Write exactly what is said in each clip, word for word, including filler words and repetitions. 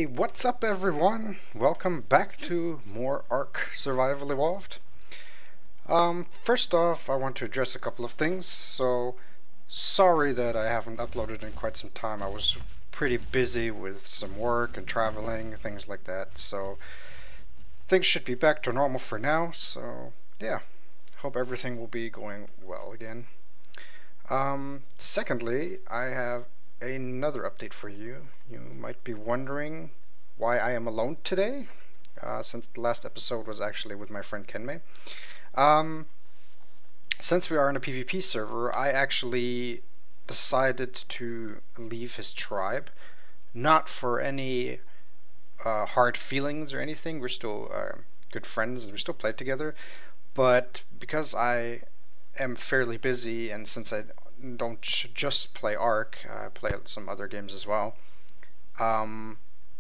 Hey, what's up everyone? Welcome back to more ARK Survival Evolved. Um, first off, I want to address a couple of things. So, sorry that I haven't uploaded in quite some time. I was pretty busy with some work and traveling, things like that. So, things should be back to normal for now. So, yeah, hope everything will be going well again. Um, secondly, I have another update for you. You might be wondering why I am alone today, uh, since the last episode was actually with my friend Kenmei. Um, since we are on a PvP server, I actually decided to leave his tribe, not for any uh, hard feelings or anything. We're still uh, good friends and we still play together, but because I am fairly busy and since I don't just play ARK, I play some other games as well. Um,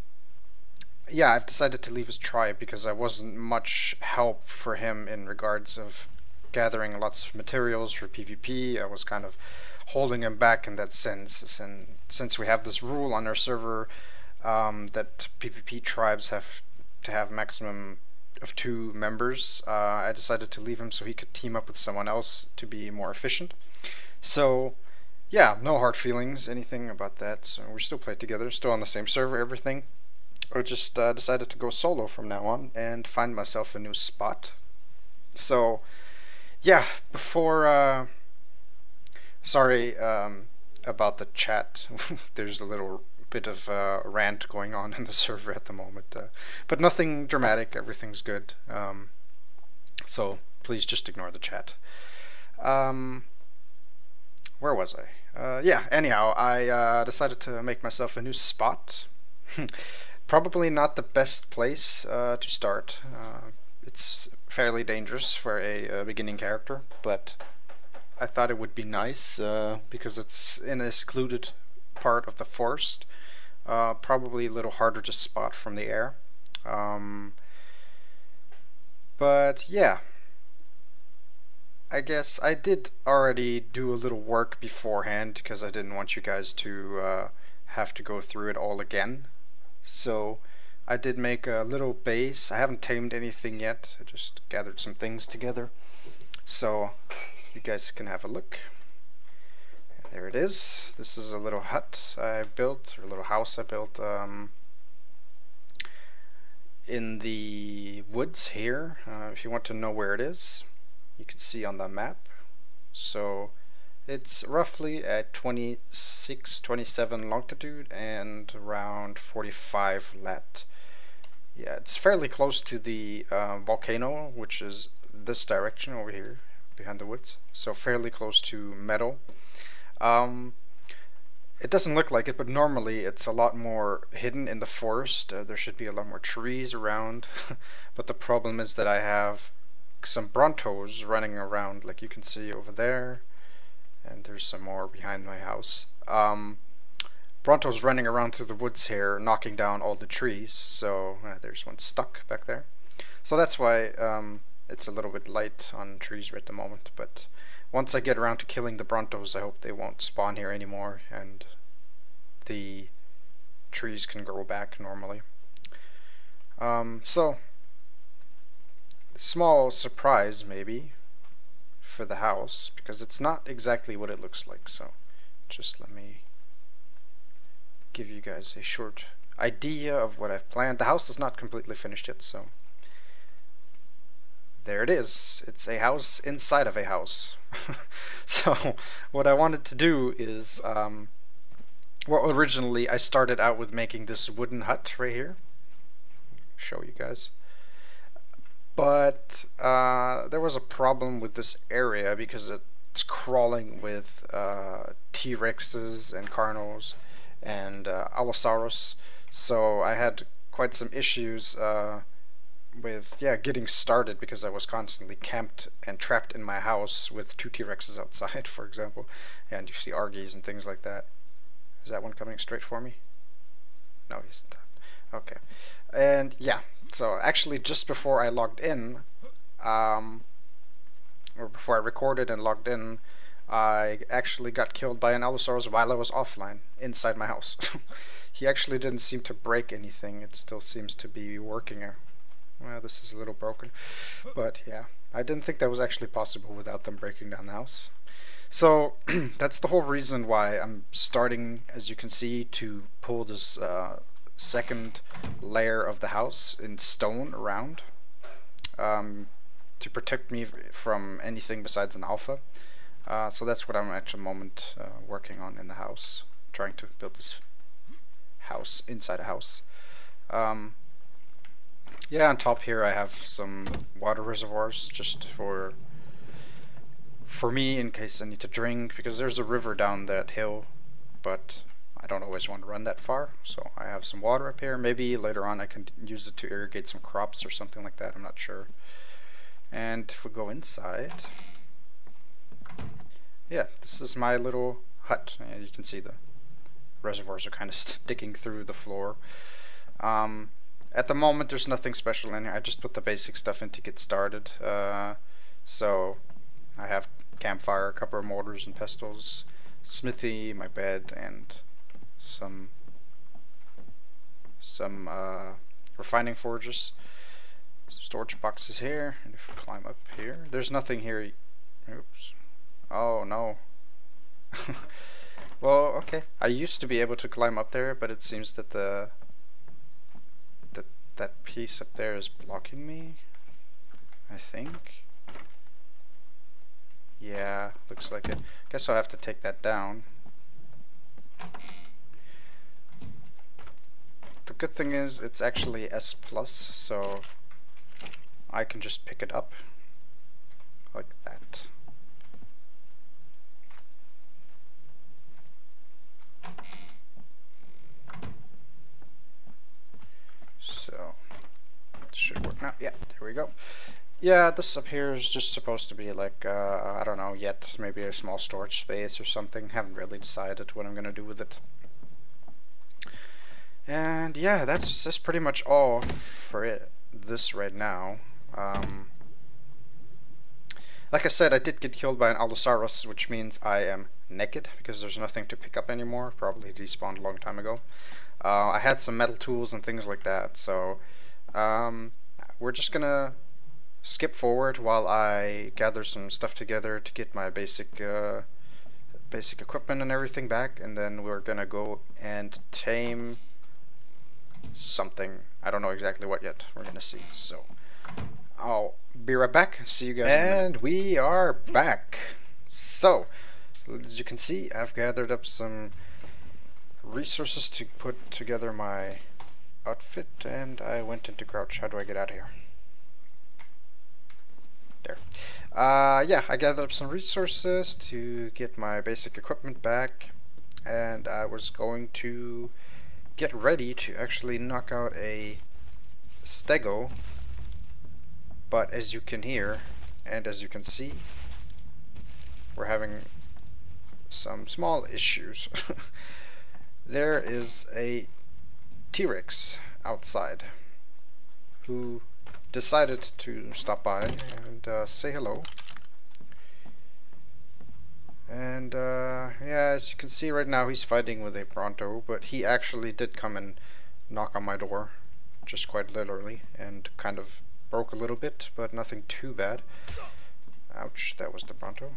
yeah, I've decided to leave his tribe because I wasn't much help for him in regards of gathering lots of materials for PvP. I was kind of holding him back in that sense, and since we have this rule on our server um, that PvP tribes have to have maximum of two members, uh, I decided to leave him so he could team up with someone else to be more efficient. So, yeah, no hard feelings, anything about that. So we still play together, still on the same server, everything. I just uh, decided to go solo from now on and find myself a new spot. So, yeah, before, uh, sorry um, about the chat. There's a little bit of uh, rant going on in the server at the moment, uh, but nothing dramatic. Everything's good. Um, so please just ignore the chat. Um, where was I? Uh, yeah, anyhow, I uh, decided to make myself a new spot. Probably not the best place uh, to start. Uh, it's fairly dangerous for a, a beginning character, but I thought it would be nice uh, because it's in a secluded part of the forest. Uh, probably a little harder to spot from the air. Um, but yeah. I guess I did already do a little work beforehand because I didn't want you guys to uh, have to go through it all again. So I did make a little base. I haven't tamed anything yet. I just gathered some things together. So you guys can have a look. And there it is. This is a little hut I built, or a little house I built um, in the woods here. Uh, if you want to know where it is, you can see on the map. So it's roughly at twenty-six, twenty-seven longitude and around forty-five lat. Yeah, it's fairly close to the uh, volcano, which is this direction over here behind the woods. So fairly close to metal. Um, it doesn't look like it, but normally it's a lot more hidden in the forest. Uh, there should be a lot more trees around. But the problem is that I have some Brontos running around, like you can see over there, and there's some more behind my house. Um, Brontos running around through the woods here, knocking down all the trees. So uh, there's one stuck back there. So that's why um, it's a little bit light on trees right at the moment. But once I get around to killing the Brontos, I hope they won't spawn here anymore, and the trees can grow back normally. Um, so. Small surprise maybe for the house because it's not exactly what it looks like, so just let me give you guys a short idea of what I've planned. The house is not completely finished yet, so there it is. It's a house inside of a house. So what I wanted to do is um, well, originally I started out with making this wooden hut right here. Show you guys. But uh, there was a problem with this area because it's crawling with uh, T-Rexes and Carnos and uh, Allosaurus. So I had quite some issues uh, with yeah getting started because I was constantly camped and trapped in my house with two T-Rexes outside, for example. And you see Argies and things like that. Is that one coming straight for me? No, he's not. Okay. And yeah. So actually just before I logged in, um, or before I recorded and logged in, I actually got killed by an Allosaurus while I was offline inside my house. he actually didn't seem to break anything. It still seems to be working. Well, this is a little broken, but yeah, I didn't think that was actually possible without them breaking down the house. So that's the whole reason why I'm starting, as you can see, to pull this uh, second layer of the house in stone around, um, to protect me from anything besides an alpha. Uh, so that's what I'm at the moment uh, working on in the house, trying to build this house inside a house. Um, yeah, on top here I have some water reservoirs just for for me in case I need to drink, because there's a river down that hill, but I don't always want to run that far, so I have some water up here. Maybe later on I can use it to irrigate some crops or something like that, I'm not sure. And if we go inside, yeah, this is my little hut. And you can see the reservoirs are kind of sticking through the floor. Um, at the moment there's nothing special in here. I just put the basic stuff in to get started. Uh, so I have campfire, a couple of mortars and pestles, smithy, my bed, and some some uh, refining forges. Storage boxes here, and if we climb up here, there's nothing here. Oops. Oh no. Well, okay. I used to be able to climb up there, but it seems that the that that piece up there is blocking me, I think. Yeah, looks like it. Guess I'll have to take that down. The good thing is it's actually S plus, so I can just pick it up like that. So it should work now. Yeah, there we go. Yeah, this up here is just supposed to be like, uh, I don't know yet, maybe a small storage space or something. Haven't really decided what I'm gonna do with it. And yeah, that's that's pretty much all for it. This right now. Um, like I said, I did get killed by an Allosaurus, which means I am naked because there's nothing to pick up anymore. Probably despawned a long time ago. Uh, I had some metal tools and things like that, so um, we're just gonna skip forward while I gather some stuff together to get my basic uh, basic equipment and everything back, and then we're gonna go and tame something. I don't know exactly what yet. We're gonna see. So I'll be right back. See you guys in a minute. And we are back. So as you can see, I've gathered up some resources to put together my outfit, and I went into crouch. How do I get out of here? There. Uh, yeah, I gathered up some resources to get my basic equipment back, and I was going to get ready to actually knock out a stego, but as you can hear and as you can see, we're having some small issues. There is a T-Rex outside who decided to stop by and uh, say hello. And uh, yeah, as you can see right now, he's fighting with a Bronto, but he actually did come and knock on my door, just quite literally, and kind of broke a little bit, but nothing too bad. Ouch, that was the Bronto.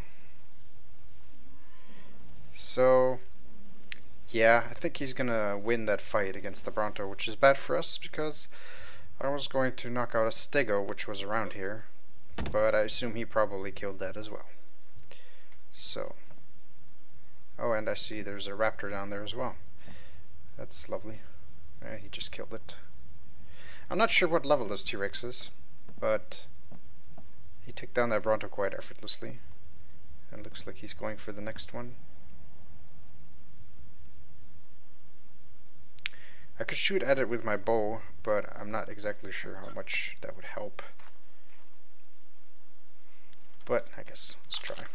So yeah, I think he's gonna win that fight against the Bronto, which is bad for us because I was going to knock out a stego, which was around here, but I assume he probably killed that as well. So, oh, and I see there's a raptor down there as well. That's lovely. Yeah, he just killed it. I'm not sure what level this T-Rex is, but he took down that Bronto quite effortlessly. And looks like he's going for the next one. I could shoot at it with my bow, but I'm not exactly sure how much that would help. But I guess let's try.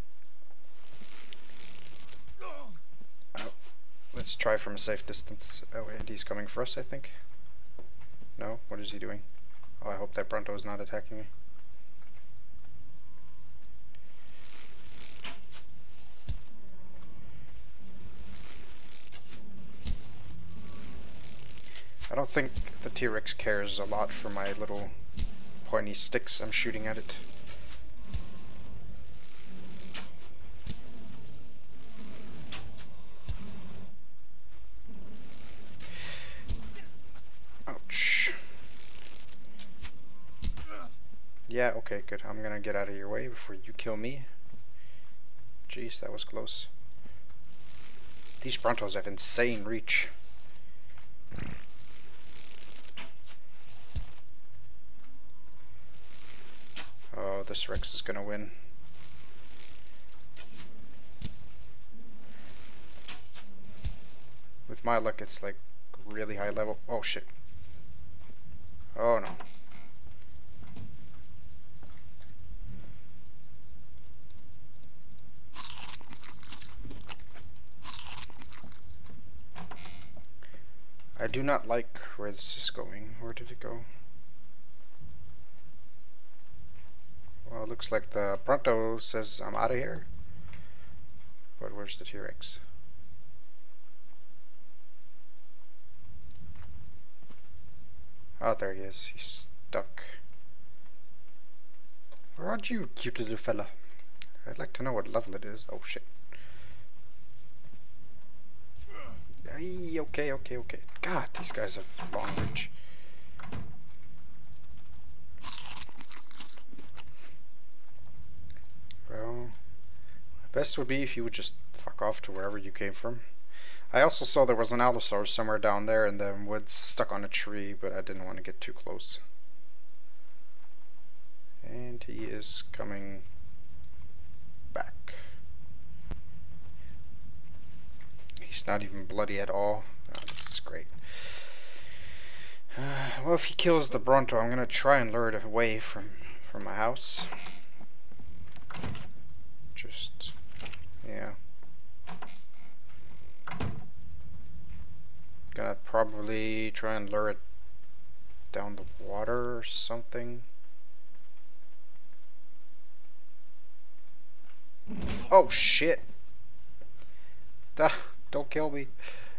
Oh, let's try from a safe distance. Oh, and he's coming for us, I think. No? What is he doing? Oh, I hope that Bronto is not attacking me. I don't think the T-Rex cares a lot for my little pointy sticks I'm shooting at it. Ouch. Yeah, okay, good. I'm gonna get out of your way before you kill me. Jeez, that was close. These Brontos have insane reach. Oh, this Rex is gonna win. With my luck, it's like really high level. Oh shit. Oh no. I do not like where this is going. Where did it go? Well, it looks like the Bronto says I'm out of here. But where's the T-Rex? Oh, there he is. He's stuck. Where are you, cute little fella? I'd like to know what level it is. Oh shit. Ay, okay, okay, okay. God, these guys have long reach. Well, best would be if you would just fuck off to wherever you came from. I also saw there was an Allosaurus somewhere down there in the woods, stuck on a tree, but I didn't want to get too close. And he is coming back. He's not even bloody at all. Oh, this is great. Uh, well, if he kills the Bronto, I'm gonna try and lure it away from from my house. Just, yeah. Gonna probably try and lure it down the water or something. Oh shit! Duh, don't kill me.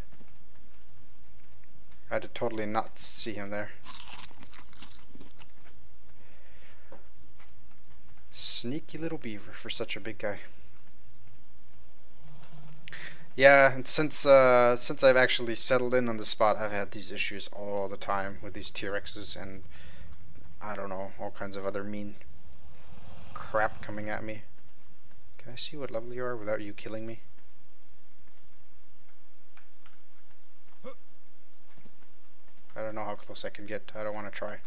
I did totally not see him there. Sneaky little beaver for such a big guy. Yeah, and since uh, since I've actually settled in on the spot, I've had these issues all the time with these T-Rexes and I don't know, all kinds of other mean crap coming at me. Can I see what level you are without you killing me? I don't know how close I can get. I don't want to try.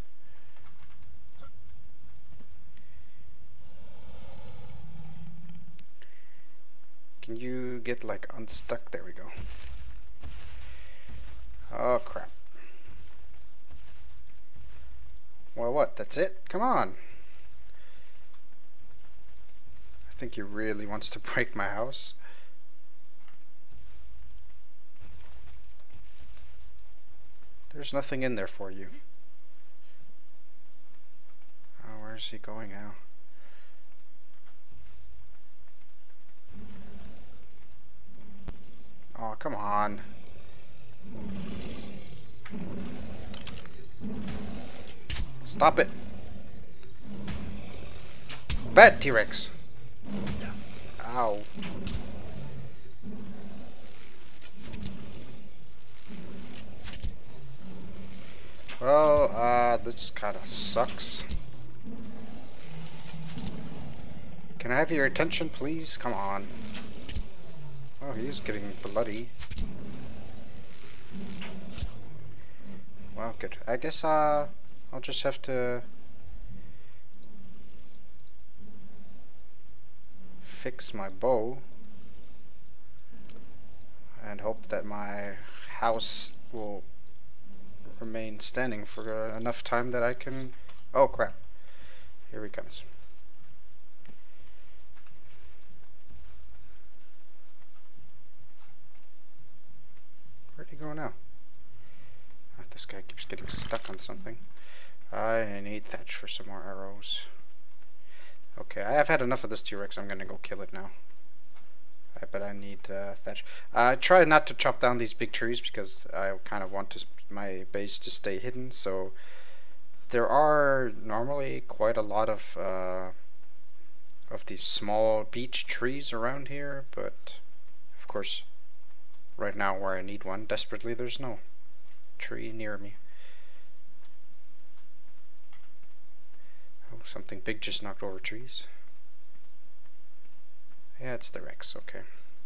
Can you get like unstuck? There we go. Oh crap. Well, what? That's it? Come on. I think he really wants to break my house. There's nothing in there for you. Oh, where's he going now? Oh, come on. Stop it. Bad T-Rex. Ow. Well, uh, this kinda sucks. Can I have your attention, please? Come on. Oh, he is getting bloody. Well, good. I guess, uh, I'll just have to fix my bow and hope that my house will remain standing for uh, enough time that I can... Oh crap, here he comes. Where'd he go now? Oh, this guy keeps getting stuck on something. I need thatch for some more arrows. Okay, I have had enough of this T-Rex. I'm gonna go kill it now. I bet I need uh, thatch. I try not to chop down these big trees because I kind of want to my base to stay hidden, so there are normally quite a lot of uh, of these small beech trees around here, but of course right now where I need one desperately, there's no tree near me. Oh, something big just knocked over trees. Yeah, it's the Rex, okay.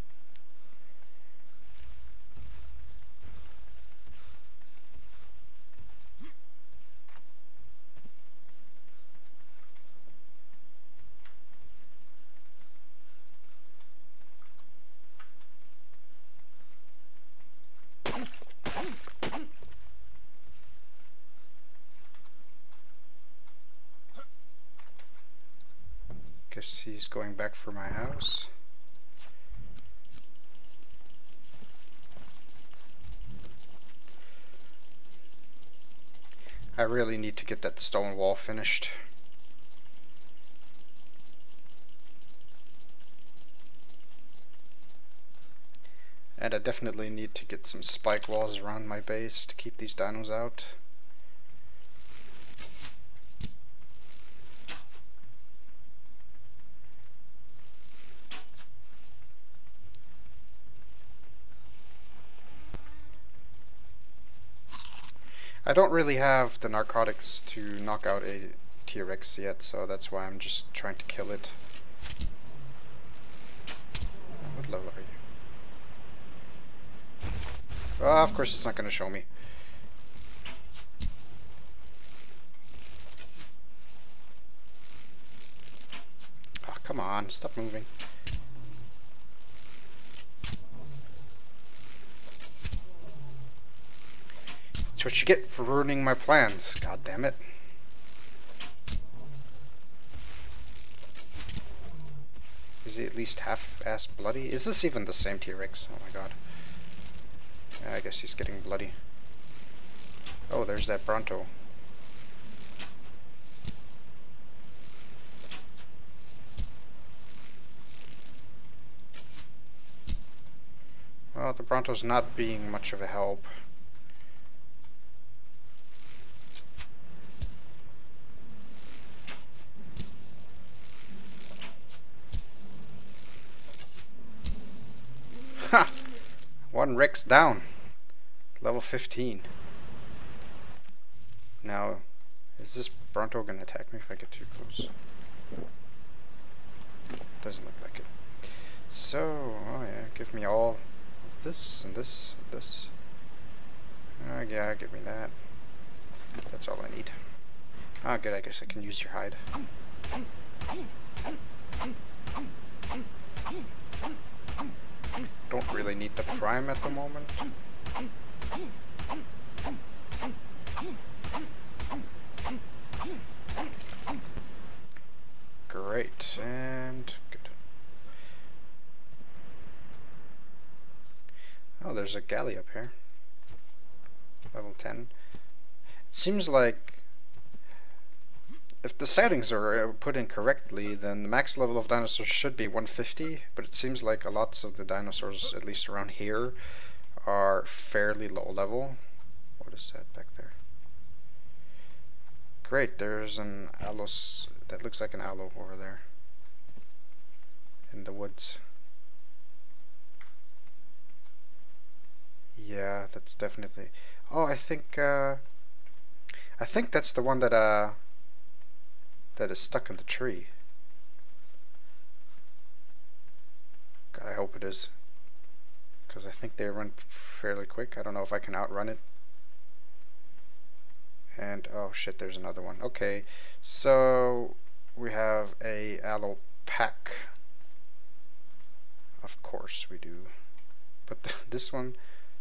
Guess he's going back for my house. I really need to get that stone wall finished. And I definitely need to get some spike walls around my base to keep these dinos out. I don't really have the narcotics to knock out a T-Rex yet, so that's why I'm just trying to kill it. What level are you? Oh, of course it's not going to show me. Oh, come on, stop moving. That's what you get for ruining my plans, god damn it. Is he at least half-ass bloody? Is this even the same T-Rex? Oh my god. I guess he's getting bloody. Oh, there's that Bronto. Well, the Bronto's not being much of a help. Ha! One Rex down. Level fifteen. Now, is this Bronto gonna attack me if I get too close? Doesn't look like it. So, oh yeah, give me all of this and this and this. Uh, yeah, give me that. That's all I need. Ah, good, I guess I can use your hide. Don't really need the prime at the moment. Great, and good. Oh, there's a galley up here. Level ten. It seems like if the settings are put in correctly, then the max level of dinosaurs should be one fifty, but it seems like a lots of the dinosaurs, at least around here, are fairly low level. What is that back there? Great, there's an allos, that looks like an allo over there in the woods. Yeah, that's definitely. Oh, I think uh, I think that's the one that uh that is stuck in the tree. God, I hope it is, because I think they run fairly quick. I don't know if I can outrun it. And oh shit, there's another one. Okay, so we have a allo pack. Of course we do, but th this one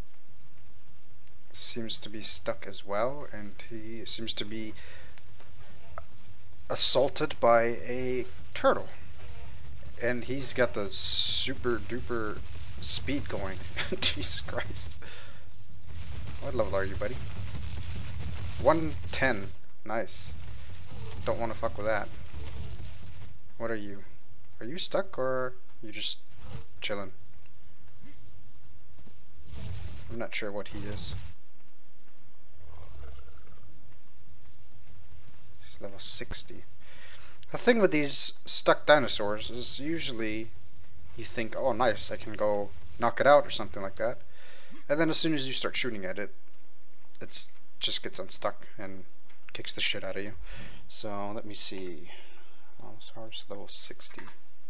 seems to be stuck as well, and he seems to be assaulted by a turtle, and he's got the super duper speed going. Jesus Christ. What level are you, buddy? one ten. Nice. Don't want to fuck with that. What are you? Are you stuck, or are you just chilling? I'm not sure what he is. level sixty. The thing with these stuck dinosaurs is usually you think, oh nice, I can go knock it out or something like that. And then as soon as you start shooting at it, it just gets unstuck and kicks the shit out of you. So let me see. Allosaurus level sixty.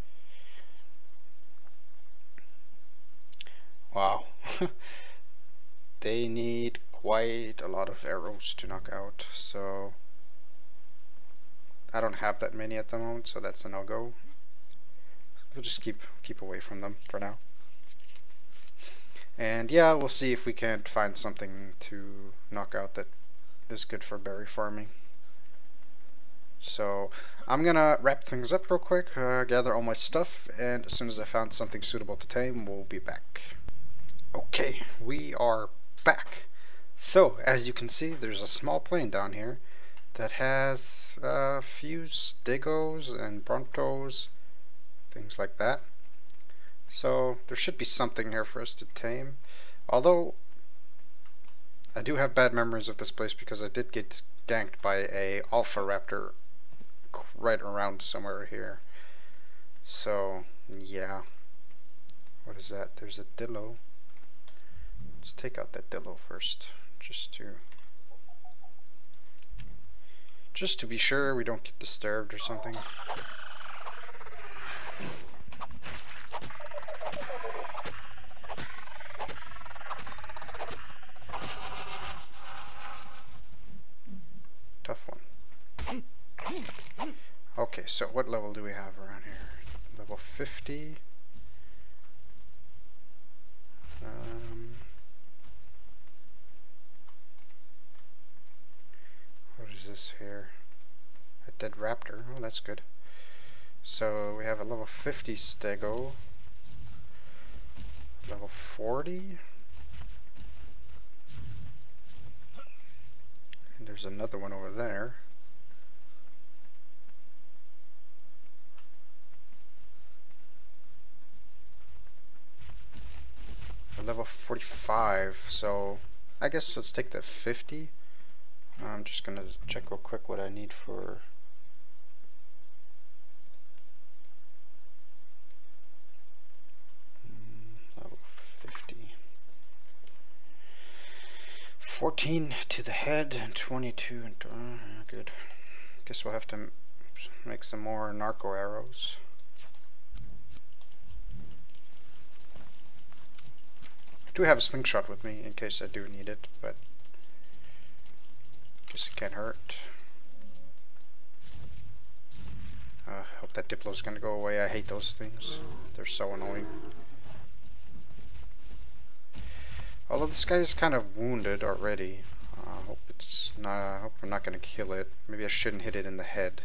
Wow. They need quite a lot of arrows to knock out, so I don't have that many at the moment, so that's a no-go. We'll just keep keep away from them for now. And yeah, we'll see if we can't find something to knock out that is good for berry farming. So I'm gonna wrap things up real quick, uh, gather all my stuff, and as soon as I found something suitable to tame, we'll be back. Okay, we are back. So as you can see, there's a small plain down here that has a few stegos and brontos, things like that. So there should be something here for us to tame. Although I do have bad memories of this place because I did get ganked by a alpha raptor right around somewhere here. So yeah, what is that? There's a dillo. Let's take out that dillo first, just to just to be sure we don't get disturbed or something. Tough one. Okay, so what level do we have around here? Level fifty. Um, what is this here? A dead raptor. Oh, that's good. So we have a level fifty stego. Level forty. And there's another one over there. Level forty-five, so I guess let's take the fifty. I'm just gonna check real quick what I need for mm, level fifty. fourteen to the head and twenty-two and uh, good. Guess we'll have to make some more narco arrows. I do have a slingshot with me in case I do need it, but guess it can't hurt. I uh, hope that Diplo's gonna go away. I hate those things. They're so annoying. Although this guy is kind of wounded already. I uh, hope it's not. I hope I'm not gonna kill it. Maybe I shouldn't hit it in the head.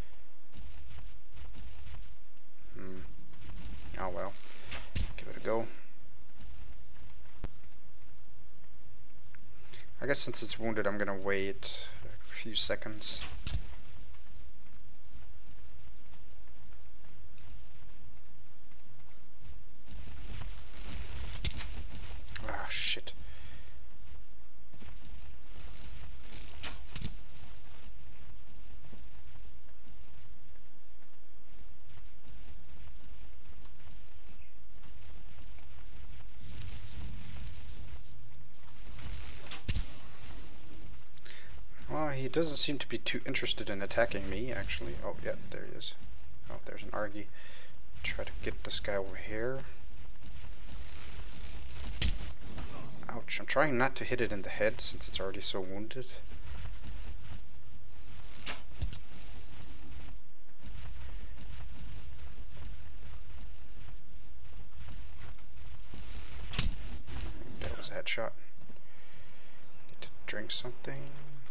Hmm. Oh well. Give it a go. I guess since it's wounded, I'm gonna wait a few seconds. Ah, shit. Well, he doesn't seem to be too interested in attacking me, actually. Oh, yeah, there he is. Oh, there's an Argy. Try to get this guy over here. Ouch, I'm trying not to hit it in the head since it's already so wounded. That was a headshot. Need to drink something.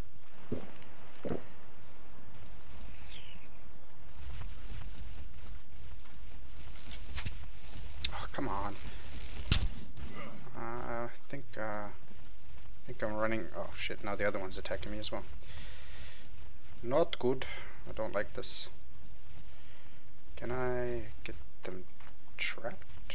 Oh, come on. Uh, I think, uh, I think I'm running. Oh shit, now the other one's attacking me as well. Not good. I don't like this. Can I get them trapped?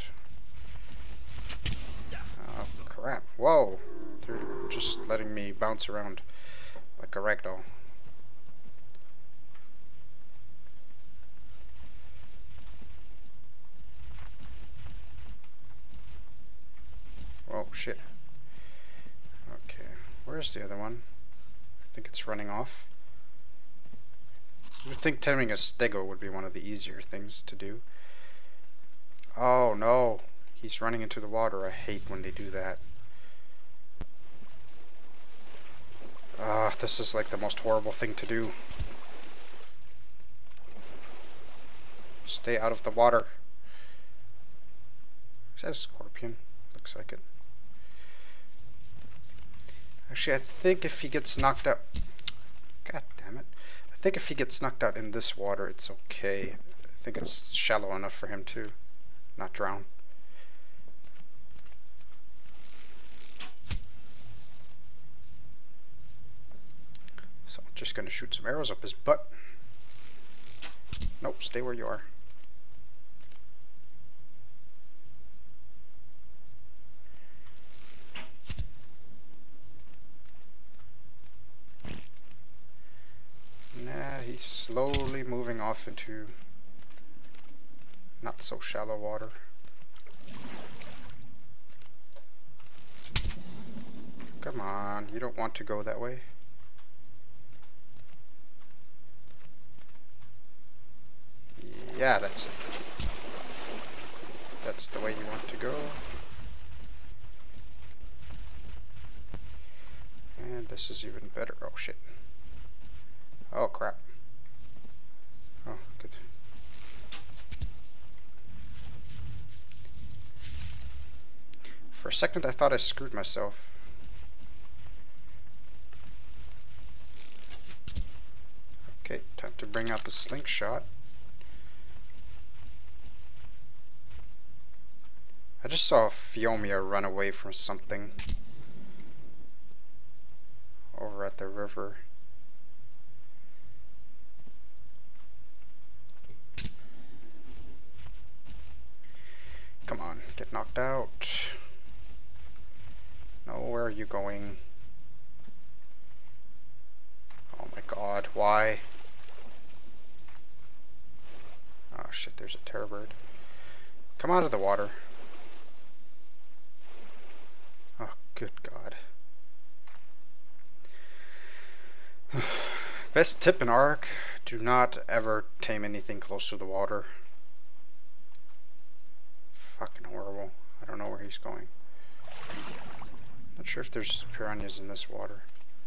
Oh crap. Whoa! They're just letting me bounce around like a ragdoll. shit. Okay, where's the other one? I think it's running off. You would think taming a stego would be one of the easier things to do. Oh no, he's running into the water. I hate when they do that. Ah, uh, this is like the most horrible thing to do. Stay out of the water. Is that a scorpion? Looks like it. Actually, I think if he gets knocked out... God damn it. I think if he gets knocked out in this water, it's okay. I think it's shallow enough for him to not drown. So I'm just going to shoot some arrows up his butt. Nope, stay where you are. Nah, he's slowly moving off into not so shallow water. Come on, you don't want to go that way. Yeah, that's it. That's the way you want to go. And this is even better. Oh shit. Oh crap. Oh, good. For a second I thought I screwed myself. Okay, time to bring out the slingshot. I just saw Fiomia run away from something over at the river. Come on, get knocked out. No, where are you going? Oh my god, why? Oh shit, there's a terror bird. Come out of the water. Oh, good god. Best tip in ARK, do not ever tame anything close to the water. Fucking horrible. I don't know where he's going. Not sure if there's piranhas in this water.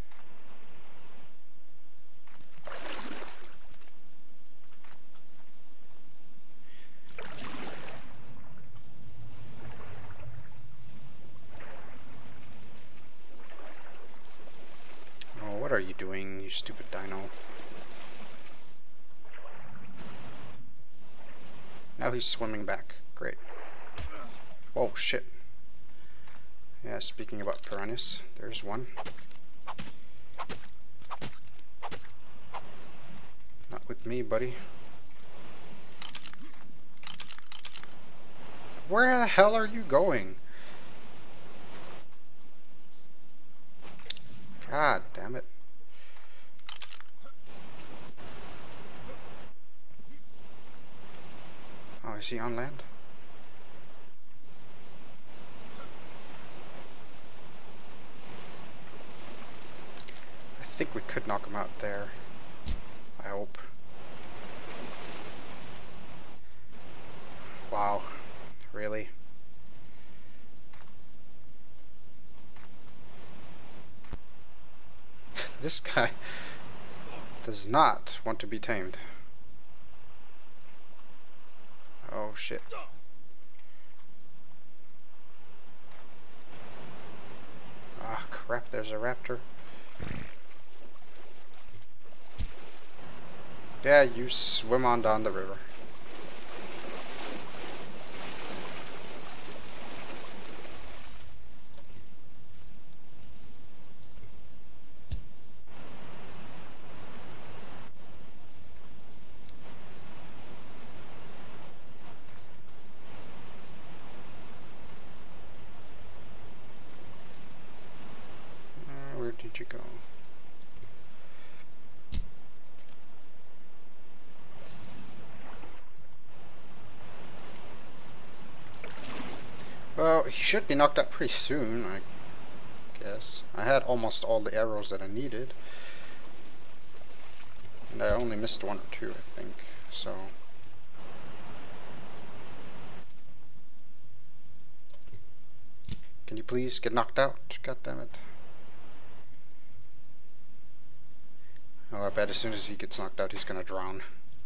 Oh, what are you doing, you stupid dino? Now he's swimming back. Great. Oh shit. Yeah, speaking about piranhas, there's one. Not with me, buddy. Where the hell are you going? God damn it. Oh, is he on land? I think we could knock him out there. I hope. Wow. Really? This guy does not want to be tamed. Oh shit. Ah, crap, there's a raptor. Yeah, you swim on down the river. Uh, where did you go? Well, he should be knocked out pretty soon, I guess. I had almost all the arrows that I needed. And I only missed one or two, I think. So... Can you please get knocked out? God damn it. Oh, I bet as soon as he gets knocked out, he's gonna drown.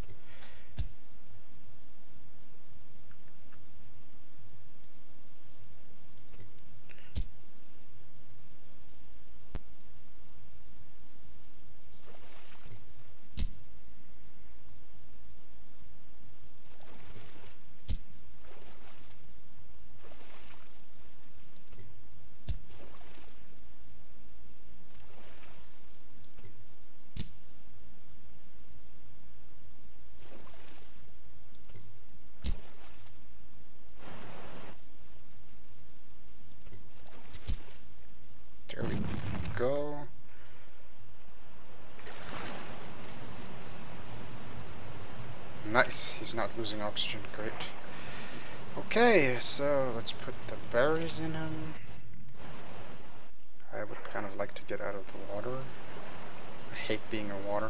There we go. Nice, he's not losing oxygen, great. Okay, so let's put the berries in him. I would kind of like to get out of the water. I hate being in water.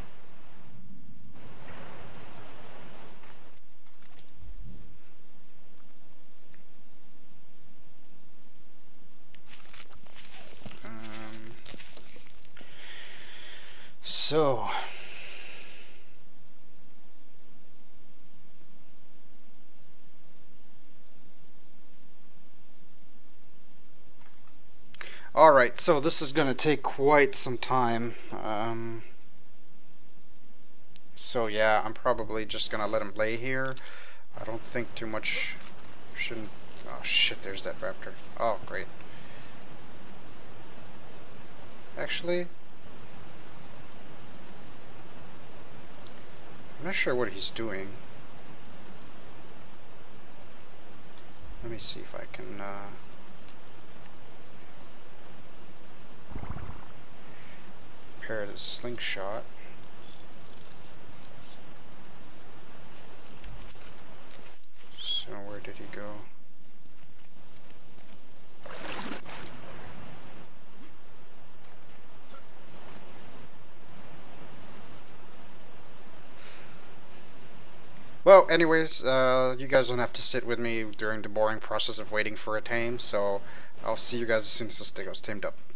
Um, so... Alright, so this is going to take quite some time. Um, so yeah, I'm probably just going to let him lay here. I don't think too much shouldn't... Oh shit, there's that raptor. Oh, great. Actually... I'm not sure what he's doing. Let me see if I can... Uh, repair the slingshot. So where did he go? Well, anyways, uh, you guys don't have to sit with me during the boring process of waiting for a tame, so I'll see you guys as soon as this thing goes tamed up.